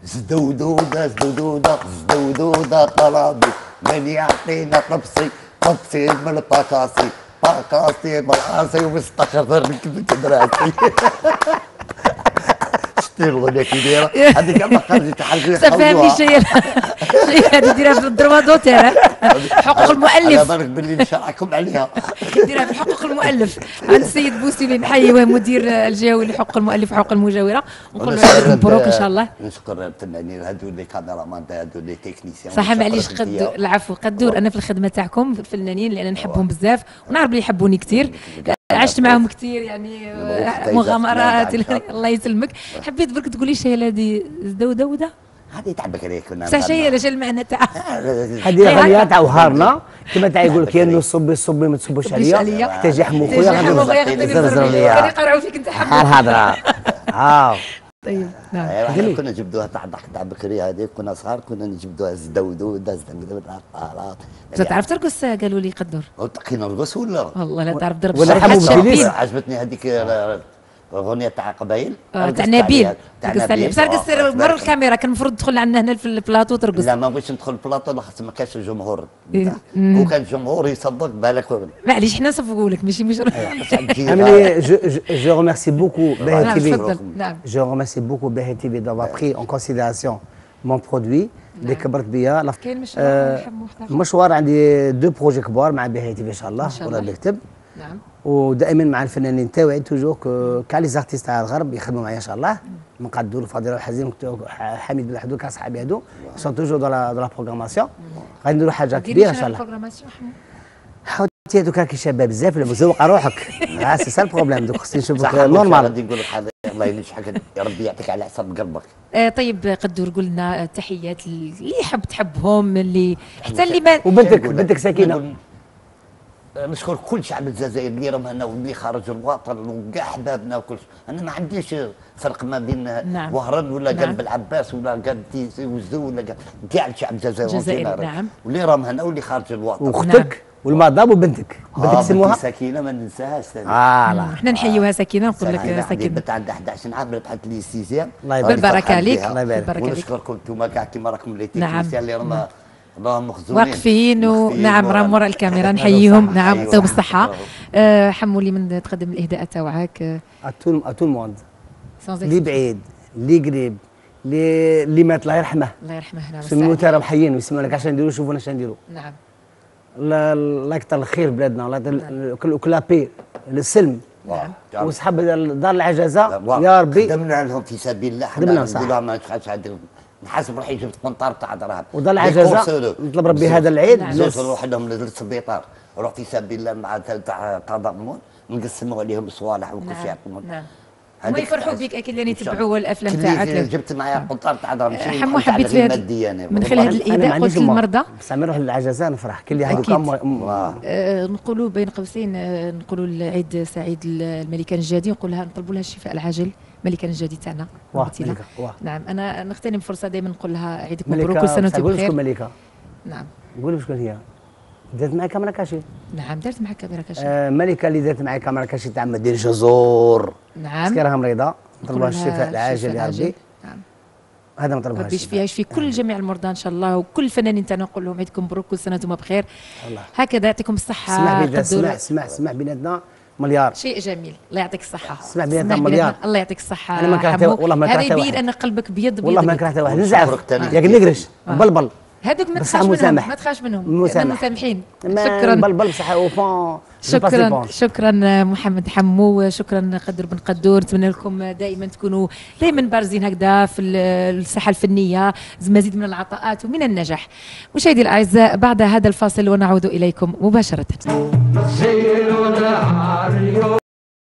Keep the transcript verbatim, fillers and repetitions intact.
زدودودة زدودودة زدودودة طلبي من يعطينا طبسي طبسي من الباكاسي باكاسي بالعاصي ومستخسر كنت دراسي. شتي الغنية كي دايرة هذيك ما خرجت حاجة فهمني شي هذه ديرها في الدروا دوتير حقوق المؤلف. على بالك باللي نشرحكم عليها ديرها في حقوق المؤلف عند السيد بوسيلي نحييه مدير الجهوي لحقوق المؤلف وحقوق المجاورة ونقول له عليكم مبروك ان شاء الله. نشكر الفنانين هذو اللي كاميرامان هذو اللي تكنيسيان. صح معليش قد العفو قدور انا في الخدمة تاعكم الفنانين لان نحبهم بزاف ونعرف اللي يحبوني كثير عشت معهم كثير يعني مغامرات. الله يسلمك. حبيت برك تقولي شي هذه زدودودة هذه تاع بكري كنا بصح شي لاش المعنى تاعها هذه غنية تاع وهارنا كما تاع يقول لك يا انه صبي صبي ما تصبوش عليا احتاج يحمو خويا غادي زرزر ليا كان يقرعوا فيك انت حمو الهضره. ها طيب نعم ايوا كنا نجبدوها تاع الضحك تاع بكري هذيك كنا صغار كنا نجبدوها زدودودة زدودودة. تعرف ترقص قالوا لي قدور كي نرقص ولا والله لا تعرف ضرب ولا حمو بليس. عجبتني هذيك الاغنيه تاع قبايل تاع نبيل ترقص عليه بصح رقص مر الكاميرا كان المفروض تدخل عندنا هنا في البلاطو ترقص. لا ما بغيتش ندخل البلاطو خاطر ما كانش الجمهور وكان الجمهور يصدق بالك معليش حنا نصفقوا لك ماشي مش عملي جو ريميرسي بوكو باهي تي في. نعم جو ريميرسي بوكو باهي تي في دافوار بري اون كونسيديراسيون مون برودوي اللي كبرت بيا. كاين مشروع مشوار عندي دو بروجي كبار مع باهي تي في ان شاء الله ولا نكتب. نعم ودائما مع الفنانين تاوعي توجور كاع لي زارتيست تاع الغرب يخدموا معايا ان شاء الله. من قدور الفضيله الحزين حميد بن حدود كاصحابي هادو سون توجور دو لا دو لا بروغراماسيون غادي نديروا حاجه كبيره ان شاء الله. حاولتي هذوك كي شباب بزاف مزوق روحك ها سي سا البروبليم دوك خصني نشوفك نورمال. غادي نقول لك هذا الله ينجحك يا ربي يعطيك على حسب قلبك. آه طيب قدور قلنا تحيات اللي يحب تحبهم اللي حتى اللي ما وبنتك بنتك سكينه. نشكر كل شعب الجزائر اللي راهم هنا واللي خارج الوطن وكاع احبابنا وكل انا ما عنديش فرق ما بين نعم. وهران ولا نعم. قلب العباس ولا قلب تيسي وزو ولا كاع الشعب الجزائري الجزائر نعم واللي راهم هنا واللي خارج الوطن. واختك نعم. والمدام وبنتك بنتك سموها سكينه ما ننساهاش ثاني. اه احنا نحيوها سكينه نقول لك سكينه بنت عندها أحد عشر عام ربحت لي سيزيام. الله يبارك بالبركه عليك الله يبارك. ونشكركم انتم كاع كيما راكم لي نعم. تكنيسيان اللي راهم راهم مخزونين واقفين ونعم راهم وراء الكاميرا نحييهم. نعم يعطيهم بالصحه. أه حمولي من تقدم الاهداء تاعك اتول اتول موند اللي بعيد اللي قريب اللي اللي مات الله يرحمه الله يرحمه. نعم سموه راهم حيين ويسمعوا لك عشان نديروا شوفونا اش نديروا. نعم الله يكثر الخير بلادنا الله كل كل بي السلم. نعم وصحاب دار العجزه يا ربي خدمنا لهم في سبيل الله. خدمنا صح نقول لهم ما تخافش نحاسب روحي جبت قنطار تاع دراهم ودار العجزه نطلب ربي هذا العيد زوج نروح لهم للسبيطار نروح في سبيل الله مع تاع تضامن نقسموا عليهم الصوالح وكل شيء. نعم هما يفرحوا بك اكيد لان يتبعوا الافلام تاعك. جبت معايا قنطار تاع دراهم حمو حبيت في هذا من خلال هذا الاهداء قلت للمرضى بس نروح للعجزه نفرح كل اللي هذوك آه نقولوا بين قوسين آه نقولوا العيد سعيد الملكه نجادي نقول لها نطلبوا لها الشفاء العاجل ملكه نجادي تاعنا. نعم انا نغتنم فرصه دائما نقول لها عيدك مبروك كل سنه وانت بخير. ملكه نعم قولي شكون هي دارت معايا كاميرا كاشي. نعم دارت معاك كاميرا كاشي. آه ملكه اللي دارت معايا كاميرا كاشي تاع مدينه جزور. نعم مسكينه راها مريضه نطلبها الشفاء العاجل يا ربي. نعم هذا ما طلبهاش ربي يشفيها يشفي كل جميع المرضى ان شاء الله وكل الفنانين تاعنا نقول لهم عيدكم مبروك كل سنه وانتم بخير. الله هكذا يعطيكم الصحه. اسمع بينا اسمع اسمع اسمع بيناتنا مليار شيء جميل الله يعطيك الصحه. اسمع بيناتنا مليار الله يعطيك الصحه. انا ما كرهت والله ما كرهت هذا يبين ان قلبك بيض بيض والله ما كرهت واحد نزعف ياك نقرش بلبل هذوك ما تخافش منهم ما تخافش منهم مسامحين. شكرا بلبل بصح اوفون. شكرا شكرا محمد حمو شكرا قدر بن قدور. نتمنى لكم دائما تكونوا دائما بارزين هكذا في الساحه الفنيه مزيد من العطاءات ومن النجاح. مشاهدي الاعزاء بعد هذا الفاصل ونعود اليكم مباشره.